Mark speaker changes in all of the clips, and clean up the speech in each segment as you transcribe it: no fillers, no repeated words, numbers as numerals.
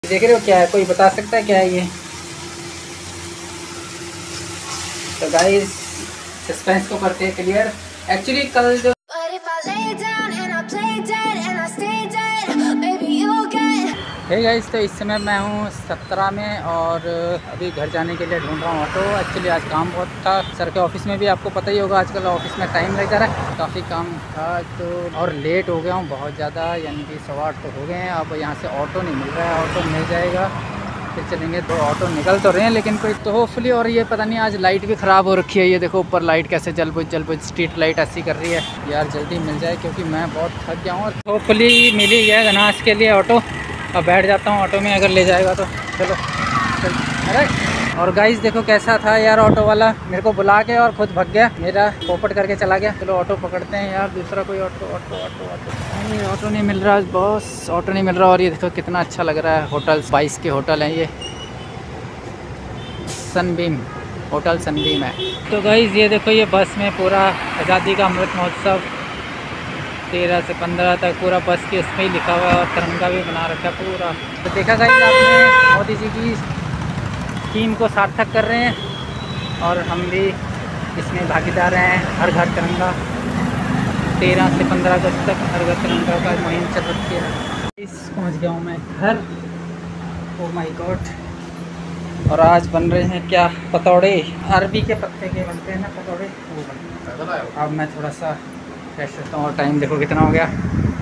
Speaker 1: देख रहे हो क्या है, कोई बता सकता है क्या है ये? तो गाइस सस्पेंस को करते हैं क्लियर। एक्चुअली कल जो है गाइस, तो इस समय मैं हूँ 17 में और अभी घर जाने के लिए ढूंढ रहा हूँ ऑटो। एक्चुअली आज काम बहुत था सर के ऑफिस में भी, आपको पता ही होगा आजकल ऑफिस में टाइम लग जा रहा है, काफ़ी काम था तो और लेट हो गया हूँ बहुत ज़्यादा, यानी कि 8:15 तो हो गए हैं। अब यहाँ से ऑटो नहीं मिल रहा है, ऑटो मिल जाएगा फिर चलेंगे। तो ऑटो निकल तो रहे हैं लेकिन कोई तो होपफुली। और ये पता नहीं आज लाइट भी ख़राब हो रखी है, ये देखो ऊपर लाइट कैसे जल बुझ स्ट्रीट लाइट ऐसी कर रही है यार, जल्दी मिल जाए क्योंकि मैं बहुत थक गया हूँ। और होपफुली मिल ही गया गनास के लिए ऑटो। अब बैठ जाता हूँ ऑटो में, अगर ले जाएगा तो चलो चल। अरे और गाइस देखो कैसा था यार, ऑटो वाला मेरे को बुला के और खुद भाग गया, मेरा पोपट करके चला गया। चलो ऑटो पकड़ते हैं यार, दूसरा कोई ऑटो ऑटो ऑटो ऑटो नहीं, ऑटो नहीं मिल रहा बॉस, ऑटो नहीं मिल रहा। और ये देखो कितना अच्छा लग रहा है, होटल 22 के होटल हैं ये, सनबीम होटल सनबीम है। तो गाइस ये देखो ये बस में पूरा आज़ादी का अमृत महोत्सव 13 से 15 तक पूरा बस के इसमें ही लिखा हुआ है और तिरंगा भी बना रखा है पूरा। तो देखा गाइस आपने, मोदी जी की स्कीम को सार्थक कर रहे हैं और हम भी इसमें भागीदार हैं। हर घर तिरंगा 13 से 15 अगस्त तक हर घर तिरंगा का मुहिम चल रखी है। पहुँच गया हूँ मैं घर, ओ माय गॉड। और आज बन रहे हैं क्या, पतौड़े, अरबी के पत्ते के बनते हैं ना पतौड़े, वो बनते हैं। अब मैं थोड़ा सा फ्रेश होता हूँ और टाइम देखो कितना हो गया,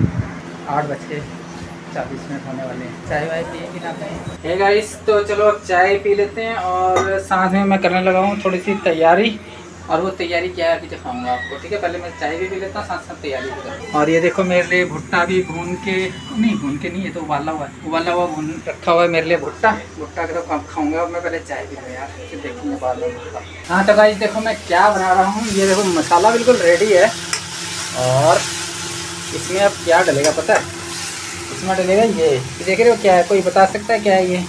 Speaker 1: 8:40 होने वाले हैं। चाय वाय पिए कि ना पिए? हे गाइस तो चलो अब चाय पी लेते हैं और साथ में मैं करने लगा हूँ थोड़ी सी तैयारी। और वो तैयारी क्या है अभी दिखाऊंगा आपको, ठीक है? पहले मैं चाय भी पी लेता हूँ, साथ साथ तैयारी भी करता हूँ। और ये देखो मेरे लिए भुट्टा भी भून के नहीं, ये तो उबाला हुआ भून रखा हुआ है मेरे लिए भुट्टा के तो कब खाऊंगा। मैं पहले चाय पी लूँ यार, फिर देखेंगे बाद में भुट्टा। हाँ तो गाइस देखो मैं क्या बना रहा हूँ, ये देखो मसाला बिल्कुल रेडी है। और इसमें अब क्या डलेगा पता है? इसमें डलेगा ये देख रहे हो क्या है, कोई बता सकता है क्या है ये?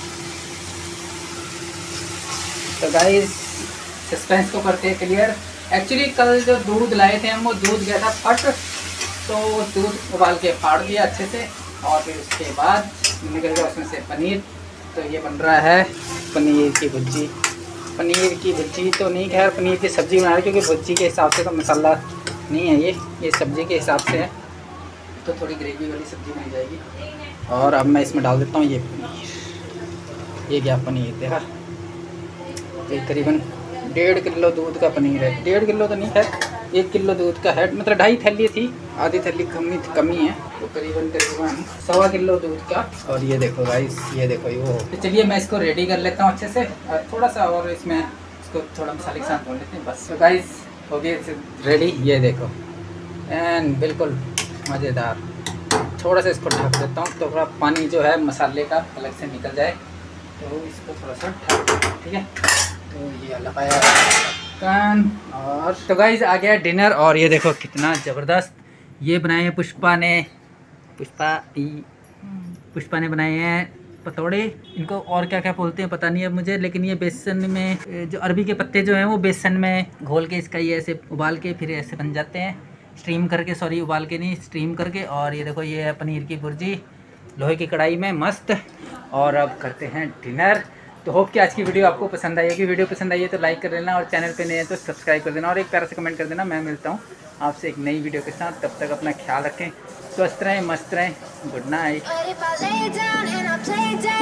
Speaker 1: तो गाइस सस्पेंस को करते हैं क्लियर। एक्चुअली कल जो दूध लाए थे हम, वो दूध गया था फट, तो दूध उबाल के फाड़ दिया अच्छे से और फिर उसके बाद निकल गया उसमें से पनीर। तो ये बन रहा है पनीर की भुर्जी। पनीर की भुर्जी तो नहीं, खैर पनीर की सब्ज़ी बना रही, क्योंकि भुर्जी के हिसाब से तो मसाला नहीं है ये सब्ज़ी के हिसाब से है, तो थोड़ी ग्रेवी वाली सब्ज़ी बन जाएगी। और अब मैं इसमें डाल देता हूँ ये पनीर। ये क्या पनीर देखा, ये करीबन 1.5 किलो दूध का पनीर है। 1.5 किलो तो नहीं है, 1 किलो दूध का है, मतलब 2.5 थैली थी, आधी थैली कमी है, तो करीबन 1.25 किलो दूध का। और ये देखो गाइस, ये देखो ये वो। तो चलिए मैं इसको रेडी कर लेता हूँ अच्छे से, थोड़ा सा और इसमें इसको थोड़ा मसाले के साथ भून लेते हैं बस। तो गाइस हो गया रेडी, ये देखो एंड बिल्कुल मज़ेदार। थोड़ा सा इसको ढक देता हूँ तो थोड़ा पानी जो है मसाले का अलग से निकल जाए, तो इसको थोड़ा सा ढक, ठीक है? तो ये लगाया कान। और तो गाइस आ गया डिनर, और ये देखो कितना ज़बरदस्त ये बनाए हैं पुष्पा ने बनाए हैं पतौड़े। इनको और क्या क्या बोलते हैं पता नहीं है मुझे, लेकिन ये बेसन में जो अरबी के पत्ते जो हैं वो बेसन में घोल के इसका ये ऐसे उबाल के फिर ऐसे बन जाते हैं, स्टीम करके, सॉरी उबाल के नहीं स्टीम करके। और ये देखो ये है पनीर की भुर्जी लोहे की कढ़ाई में मस्त। और अब करते हैं डिनर। तो होप कि आज की वीडियो आपको पसंद आई होगी। वीडियो पसंद आई है तो लाइक कर देना और चैनल पे नए हैं तो सब्सक्राइब कर देना और एक प्यारा से कमेंट कर देना। मैं मिलता हूँ आपसे एक नई वीडियो के साथ, तब तक अपना ख्याल रखें, स्वस्थ रहें, मस्त रहें, गुड नाइट।